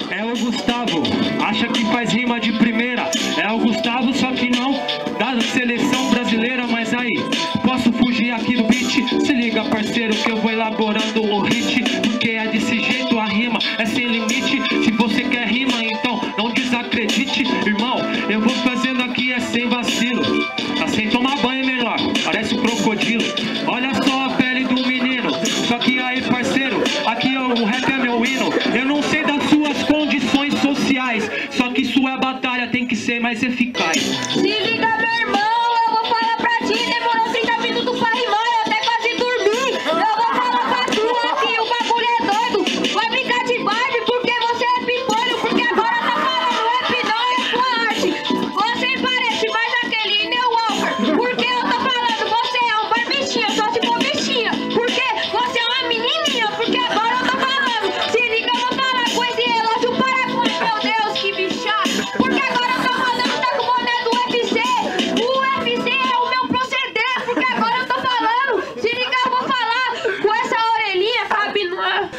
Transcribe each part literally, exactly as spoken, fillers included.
é o Gustavo, acha que faz rima de primeira. É o Gustavo, só que não da seleção brasileira. Mas aí, posso fugir aqui do beat? Se liga, parceiro, que eu vou elaborando o hit. Porque é desse jeito, a rima é sem limite. Se você quer rima, então não desacredite. Irmão, eu vou fazendo aqui é sem vacilo. Tá sem tomar banho melhor, parece um crocodilo. Olha só a pele do menino. Só que aí, parceiro, aqui o rap é meu hino. Eu não sei das suas condições sociais, só que sua batalha tem que ser mais eficaz. Se liga, meu irmão, eu vou falar pra ti. Demorou trinta minutos pra rimar, eu até quase dormi. Eu vou falar pra tu aqui, o bagulho é doido. Vai brincar de vibe porque você é pimpolho. Porque agora tá falando rap não é sua arte. Você parece mais aquele New Walker. Porque eu tô falando, você é um barbichinha, só se for bichinha. Porque você é uma menininha, porque agora eu tô falando. Se liga, eu vou falar com esse relógio para com meu Deus, que bichado. Porque agora eu tô falando, tá com o boné do U F C. O U F C é o meu proceder, porque agora eu tô falando. Se liga, eu vou falar com essa orelhinha, cabe no ar.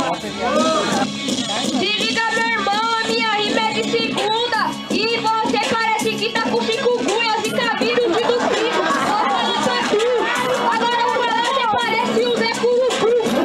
Se liga, meu irmão, a minha rima é de segunda. E você parece que tá com cinco cunhas e cabelo de dos primos. Vou falar pra tu. Agora eu vou falar, você parece o Zé Curucu.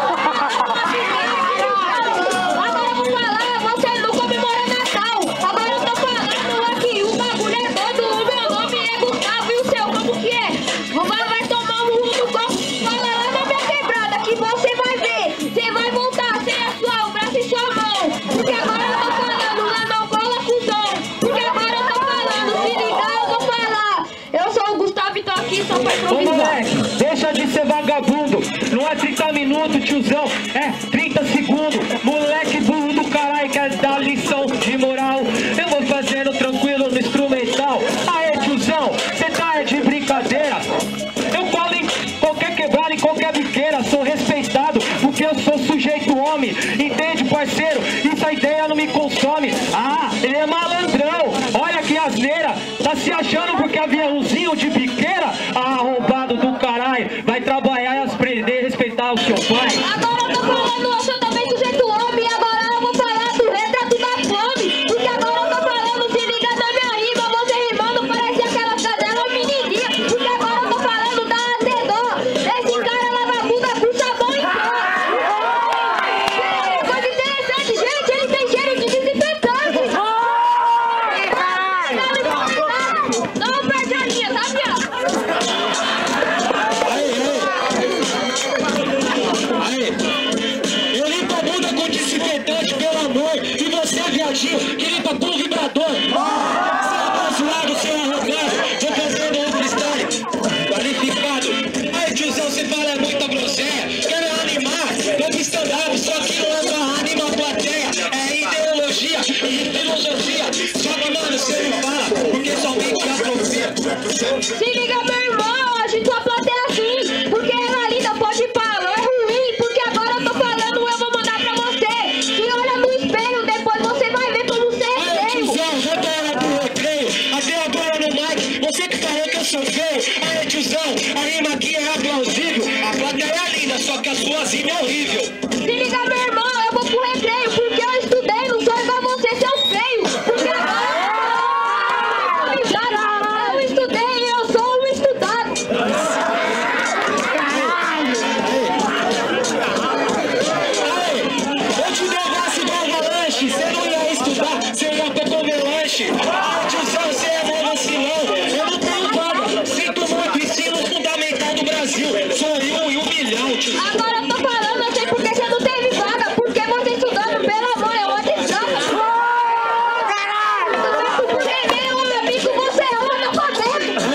Agora eu vou falar, você não comemora Natal. Agora eu tô falando aqui, o bagulho é doido. O meu nome é Gustavo e o seu como que é? Agora vai tomar um rumo no copo. Fala lá na minha quebrada que você vai ver. Você vai voltar sem a sua, o braço e sua mão. Porque agora eu tô falando, lá não cola cuzão. Porque agora eu tô falando, se ligar eu vou falar. Eu sou o Gustavo e tô aqui só pra Ô improvisar. moleque, deixa de ser vagabundo. Não é trinta minutos, tiozão, é trinta segundos. Moleque burro do caralho, quer dar lição de moral. Eu vou fazendo tranquilo no instrumental. Aê, tiozão, cê tá é de brincadeira. Eu falo em qualquer quebrada, em qualquer biqueira. Sou respeitado porque eu sou sujeito homem. Entende, parceiro? Isso a ideia não me consome. Ah, ele é malandrão. Olha que asneira. Tá se achando porque aviãozinho de biqueira? Ah, arrombado do caralho. Vai trabalhar e aprender a respeitar o seu pai. Agora eu tô falando, eu sou também sujeito homem. Agora eu vou falar do retrato da fome. Porque agora eu tô falando, se liga na minha rima. Você rimando parece aquela cadela menininha. Porque agora eu tô falando da azedó. Esse cara lava a bunda com sabão em pó. Coisa interessante, gente, ele tem cheiro de desinfetante. Não perde a linha, tá, viado? Eu limpo a bunda com desinfetante, pelo amor. E você, viadinho, que limpa com vibrador. Você é abençoado, seu arrogante. Vou fazendo um freestyle qualificado. Aí, tiozão, você fala muita groselha. Quero animar, novo stand-up, só que não é pra animar a plateia. É ideologia e filosofia. Só que, mano, você não fala, porque somente atrofia. Se liga, meu irmão, a gente só plateia assim. Porque ela linda, pode falar, é ruim. Porque agora eu tô falando, eu vou mandar pra você. Se olha no espelho, depois você vai ver como você é Aí, feio. tiozão, volta a hora do recreio. Até agora no mic, você que falou que eu sou feio. Aí, tiozão, a rima aqui é aplausível. A plateia é linda, só que a sua rima é horrível. Se liga, meu irmão, eu vou pro recreio. Porque eu estudei, não sou igual você, seu feio. Porque agora eu estudei e eu sou um estudado. Eu te levasse igual lanche, você não ia estudar, você ia pra comer lanche. Ah, tiozão, você é bom vacilão. Eu não tenho vaga, sinto muito, ensino fundamental do Brasil. Sou eu e um milhão, tiozão. Agora eu tô falando, eu sei porque você não teve vaga. Porque você estudando, pelo amor, é uma desgraça. Porque meu amigo, você é um analfabeto.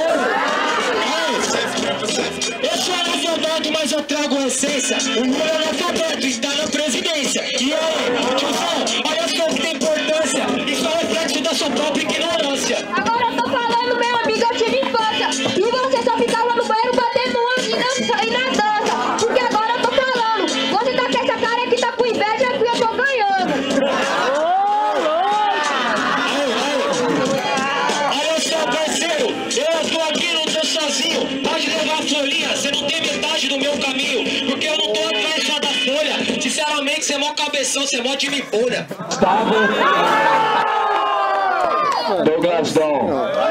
Eu sou analfabeto, mas eu trago a essência. O meu é analfabeto está na presidência. E aí, tiozão, olha só que tem importância. Isso é reflexo da sua própria ignorância. Agora eu tô falando, meu amigo, eu tive infância. E você só ficava no banheiro batendo uma e na, e na dança. Porque agora eu tô falando, você tá com essa cara que tá com inveja que eu tô ganhando. Olha só, parceiro, eu tô aqui, não tô sozinho. Pode levar a folhinha, você não tem metade do meu caminho. Porque eu não tô atrás só da folha. Sinceramente, realmente você é mó cabeção, você é mó de mipolha. Gustavo. Douglas Dom.